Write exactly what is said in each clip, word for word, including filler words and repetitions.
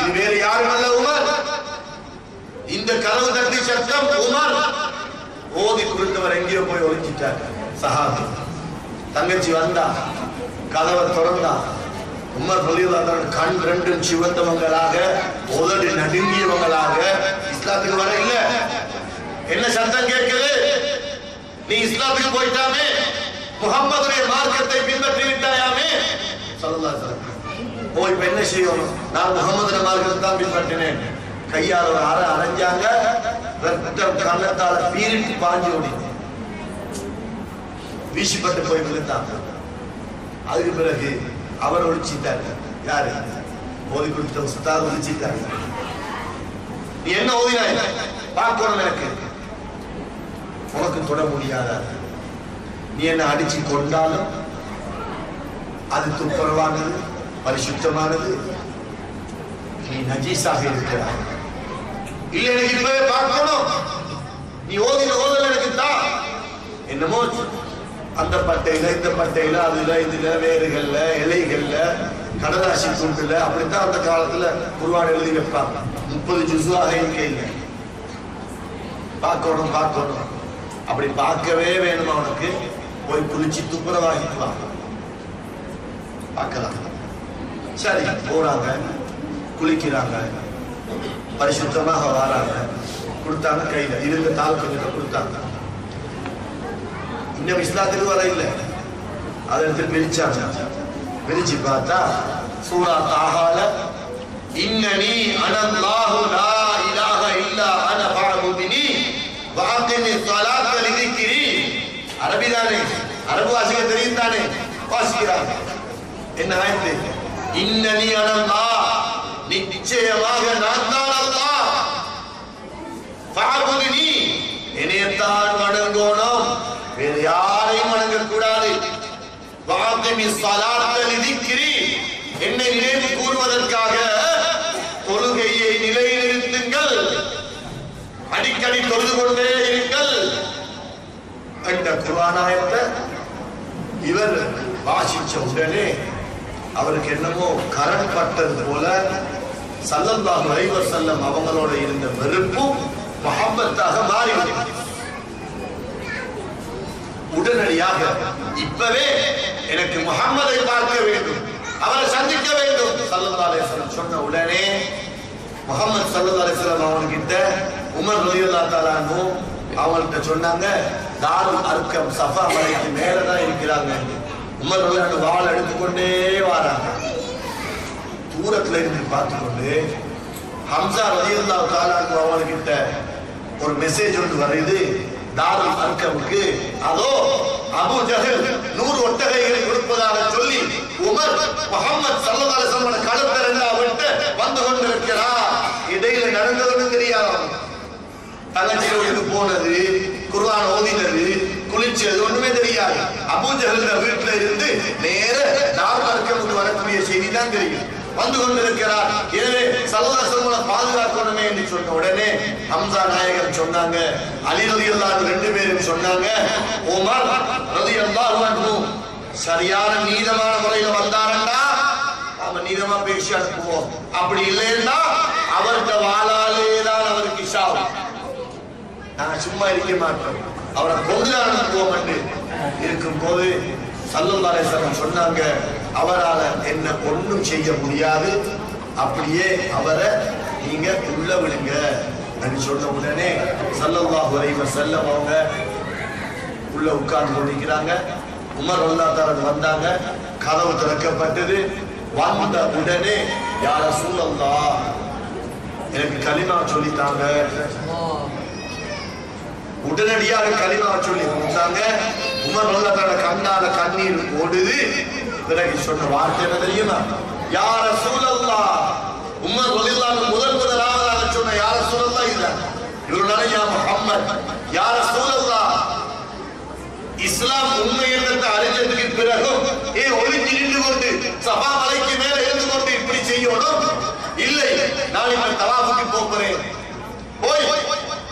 இது வேறு யாரும் அல்ல, உமர். இந்த கதவு தட்டி சத்தம் உமர். ஓதி கொடுத்தவர் எங்கேயோ போய் ஒளிஞ்சிட்டார். சஹாபி தங்கச்சி வந்தா, கதவை திறந்தா. உமர் ரலியல்லாஹு அன்ஹு கண் ரெண்டும் சிவந்தவங்களாக, உதடு நடுங்கியவங்களாக, இஸ்லாத்துக்கு வர இல்ல. என்ன சத்தம் கேட்குது? நீ இஸ்லாத்துக்கு போயிட்டாமே, முஹம்மதுடைய மார்க்கத்தை பின்பற்றி விட்டாயாமே. ஸல்லல்லாஹு அலைஹி வஸல்லம் ஓ இப்ப என்ன செய்யணும்? நான் முஹம்மதுடைய மார்க்கத்தை தான் பின்பற்றினேன். கையால் ஒரு அரை அரைஞ்சாங்க, ரத்தம் கண்ணத்தால பீரிட்டு பாஞ்சு ஓடி வீசிப்பட்டு போய் விழுந்தாங்க. அதுக்கு பிறகு அவர் ஒழிச்சிட்டாரு. யாரு? ஓதி கொடுத்த உஸ்தாத் ஒழிச்சிட்டாரு. நீ என்ன ஓதினாய் பார்க்கணும், எனக்கு உனக்கு தொட முடியாத. நீ என்ன அடிச்சு கொண்டாலும் அது துப்புரவானது, பரிசுத்தமானது. நீ நஜீஸாக இருக்கிறாய். இல்ல எனக்கு இப்பவே பார்க்கணும். நீ ஓதின ஓதல் எனக்கு தான். என்னமோ அந்த பட்டையில இந்த பட்டையில அதுல இதுல வேறுகள்ல இலைகள்ல கடலாசி துண்டுல அப்படித்தான் அந்த காலத்துல குர்ஆன் எழுதி வைப்பாங்க. முப்பது ஜுஸாக இருக்கையில் பார்க்கணும் பார்க்கணும். அப்படி பார்க்கவே வேணும் அவனுக்கு. போய் குளிச்சு துப்புரவாகிக்குவாங்க, பார்க்கலாம். சரி போறாங்க, குளிக்கிறாங்க, பரிசுத்தமாக வராங்க. கொடுத்தாங்க, கையில இருந்த தாள் கொஞ்சம் கொடுத்தாங்க. இன்னும் இஸ்லாத்துக்கு வர இல்லை. அதை எடுத்து பிரிச்சாங்க. பிரிச்சு பார்த்தா சூரா தாஹால இன்னனி அனல்லாஹு லா இலாஹ இல்லா அன ஃபஅபுதுனி வஅகிமி ஸலாத லிذிக்ரி. அரபி தானே, அரபு வாசிக்க தெரியும் தானே, வாசிக்கிறாங்க. என்ன ஆயத்து? இன்னனி அனல்லாஹ், நிச்சயமாக நான் தான் அல்லாஹ். ஃபஅபுதுனி, என்னையத்தான் வணங்கணும், வேறு யாரையும் வணங்கக்கூடாது. வஅகிமி ஸலாத லிذிக்ரி, என்னை நினைவு கூறுவதற்காக தொழுகையை நிலைநிறுத்துங்கள், அடிக்கடி தொழுது கொண்டே இருங்கள் என்ற குர்ஆன் ஆயத்தை இவர் வாசிச்ச உடனே அவருக்கு என்னமோ கரண் பட்டது போல ஸல்லல்லாஹு அலைஹி வஸல்லம் அவங்களோட இருந்த வெறுப்பும் முஹப்பத்தாக மாறிவிட்டது. உடனடியாக இப்பவே எனக்கு முஹம்மதை பார்க்க வேண்டும், அவரை சந்திக்க வேண்டும் ஸல்லல்லாஹு அலைஹி வஸல்லம் சொன்ன உடனே முஹம்மது ஸல்லல்லாஹு அலைஹி வஸல்லம் அவங்ககிட்ட உமர் ரலியல்லாஹு தஆலா அன்ஹு அவங்கள்ட்ட சொன்னாங்க, தாருல் அர்கம் சஃபா மலைக்கு மேலதான் இருக்கிறாங்க. உமர் ரலியல்லாஹு அன்ஹு வாள் எடுத்துக்கொண்டே வராங்க. தூரத்துல இருந்து பார்த்துக்கொண்டு ஹம்சா ரலியல்லாஹு தஆலா அன்ஹு அவங்ககிட்ட ஒரு மெசேஜ் ஒன்று வருது தாருல் அர்கமுக்கு. அதோ அபூ ஜஹல் நூறு ஒட்டகைகளை கொடுப்பதாக சொல்லி உமர் முஹம்மது ஸல்லல்லாஹு அலைஹி வஸல்லம் கடற்கரையில் அவர்கிட்ட வந்து கொண்டிருக்கிறார். இடையில நடந்ததுன்னு தெரியாது. தங்கச்சிகளுக்கு போனது, குர்ஆன் ஓதினது, குளிச்சது ஒண்ணுமே தெரியாது. அபூ ஜஹல் வீட்டுல இருந்து நேர தாருல் அர்கமுக்கு வரக்கூடிய செய்தி தான் தெரியும். வந்து கொண்டிருக்கிறார். எனவே ஸல்லல்லாஹு அலைஹி வஸல்லம் பாதுகாக்கணுமே என்று சொன்ன உடனே ஹம்சா நாயகர் சொன்னாங்க, அலி ரலியல்லாஹு அன்ஹு ரெண்டு பேரும் சொன்னாங்க, உமர் ரலியல்லாஹு அன்ஹு சரியான நீதமான முறையில வந்தாரண்டா நாம நீதமா பேசி அனுப்புவோம், அப்படி இல்லைன்னா அவர்கிட்ட வாளாலே தான் அவருக்கு சாவு, நாங்க சும்மா இருக்க மாட்டோம், அவரை கொண்டு அனுப்புவோம் என்று இருக்கும் போது ஸல்லல்லாஹு அலைஹி வஸல்லம் சொன்னாங்க, அவரால என்ன ஒண்ணும் செய்ய முடியாது, அப்படியே அவரை நீங்க உள்ள விடுங்க என்று சொன்ன உடனே ஸல்லல்லாஹு அலைஹி வஸல்லம் அவங்க உள்ள உட்கார்ந்து கொண்டிருக்கிறாங்க. உமர் ரலியல்லாஹு தஆலா வந்தாங்க. கதவு திறக்கப்பட்டது. வந்த உடனே யா ரசூலல்லாஹ் எனக்கு கலிமா சொல்லித்தாங்க. உடனடியாக கலிமா சொல்லி கொடுத்தாங்க. உமர் ரலியல்லாஹு தஆலா கண்ணால கண்ணீர் ஓடுது. பிறகு சொன்ன வார்த்தை என்ன தெரியுமா? யா ரசூலல்லாஹ். உமர் ரலியல்லாஹு அன்ஹு முதல் முதலாவதாக சொன்ன யா ரசூலல்லாஹ் இதுதான். இவருடைய யா முஹம்மத், யா ரசூலல்லாஹ், இஸ்லாம் உண்மை என்பதை அறிஞ்சதுக்கு பிறகு ஏ ஒளிஞ்சு நின்று கொண்டு சபா மலைக்கு மேல இருந்து கொண்டு இப்படி செய்யணும் இல்லை, நான் இப்ப தவாஃபுக்கு போகிறேன், போய்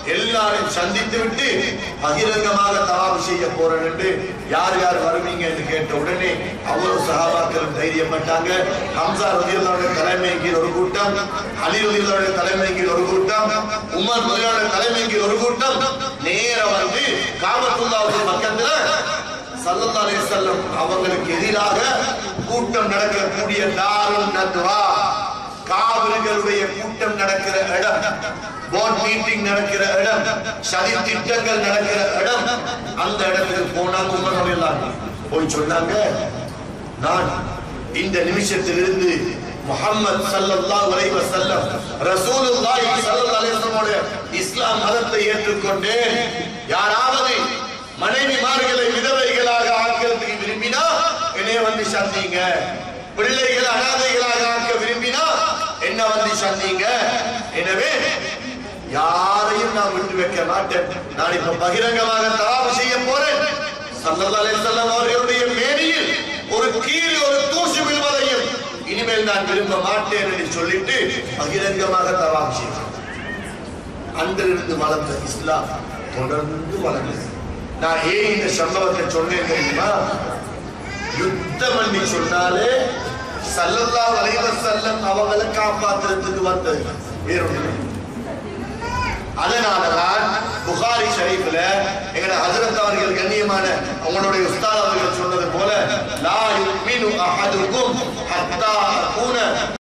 எல்லாரையும் சந்தித்து விட்டு பகிரங்கமாக தவாப் செய்ய போறேன் என்று யார் யார் வருவீங்க என்று கேட்ட உடனே அவ்வளவு சஹாபாக்களும் தைரியப்பட்டாங்க. ஹம்சா ரலியல்லாஹு தலைமையின் கீழ் ஒரு கூட்டம், அலி ரலியல்லாஹு தலைமையின் கீழ் ஒரு கூட்டம், உமர் ரலியல்லாஹு தலைமையின் கீழ் ஒரு கூட்டம் நேர வந்து காபத்துல்லாஹ்வுக்கு பக்கத்துல ஸல்லல்லாஹு அலைஹி வஸல்லம் அவங்களுக்கு எதிராக கூட்டம் நடக்கக்கூடிய தாருன் நத்வா, காபிர்களுடைய கூட்டம் நடக்கிற இடம், போர்ட் மீட்டிங் நடக்கிற இடம், சதி திட்டங்கள் நடக்கிற இடம், அந்த இடத்துக்கு போனாங்க. உமர் ரலியல்லாஹு போய் சொன்னாங்க, நான் இந்த நிமிஷத்திலிருந்து முஹம்மது ஸல்லல்லாஹு அலைஹி வஸல்லம் ரசூலுல்லாஹி ஸல்லல்லாஹு அலைஹி வஸல்லம் இஸ்லாம் மதத்தை ஏற்றுக்கொண்டேன். யாராவது மனைவிமார்களை விதவைகளாக ஆக்கிறதுக்கு விரும்பினா என்னை வந்து சந்திங்க, பிள்ளைகளை அனாதைகளாக ஆக்க விரும்பினா என்ன வந்து சந்திங்க. எனவே யாரையும் நான் விட்டு வைக்க மாட்டேன். நான் இப்ப பகிரங்கமாக தவாப் செய்ய போறேன். ஸல்லல்லாஹு அலைஹி வஸல்லம் அவர்களுடைய மேனியில் ஒரு கீழ் ஒரு தூசு விழுவதையும் இனிமேல் நான் விரும்ப மாட்டேன் என்று சொல்லிட்டு பகிரங்கமாக தவாப் செய்தேன். அன்றிலிருந்து வளர்ந்த இஸ்லாம் தொடர்ந்து வளர்ந்தது. நான் ஏன் இந்த சம்பவத்தை சொன்னேன் தெரியுமா? யுத்தம் பண்ணி சொன்னாலே ஸல்லல்லாஹு அலைஹி வஸல்லம் அவங்களை காப்பாற்றுறதுக்கு வந்தது வேறொன்று. அதனாலதான் புகாரி ஷரீஃப்ல எங்கட ஹஜ்ரத் அவர்கள் கண்ணியமான அவங்களுடைய உஸ்தாத் அவர்கள் சொன்னது போல லா யுமினு அஹதுக்கும் ஹத்தா அகூன